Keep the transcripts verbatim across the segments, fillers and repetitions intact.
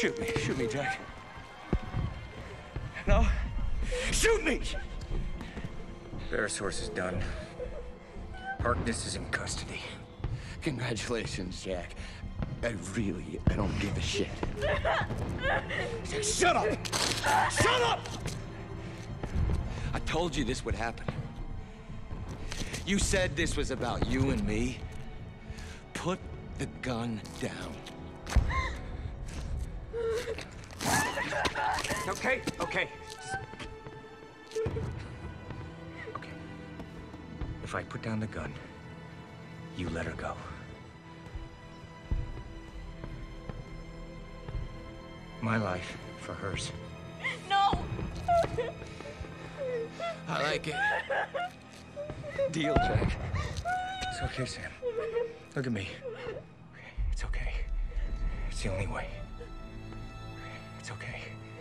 Shoot me. Shoot me, Jack. No? Shoot me! Verisource is done. Harkness is in custody. Congratulations, Jack. I really, I don't give a shit. Shut up! Shut up! I told you this would happen. You said this was about you and me. Put the gun down. Okay, okay. Okay. If I put down the gun, you let her go. My life for hers. No! I like it. Deal, Jack. It's okay, Sam. Look at me. It's okay. It's the only way. It's okay.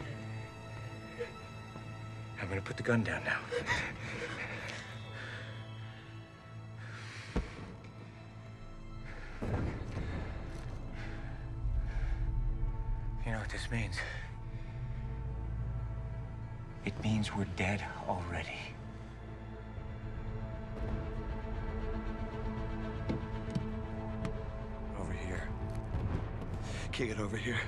I'm gonna put the gun down now. You know what this means? It means we're dead already. Over here. Kick it over here.